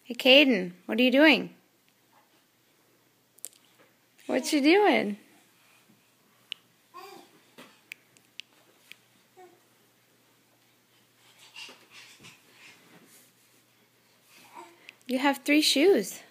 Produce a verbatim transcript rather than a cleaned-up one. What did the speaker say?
Hey, Caden, what are you doing? What you doing? You have three shoes.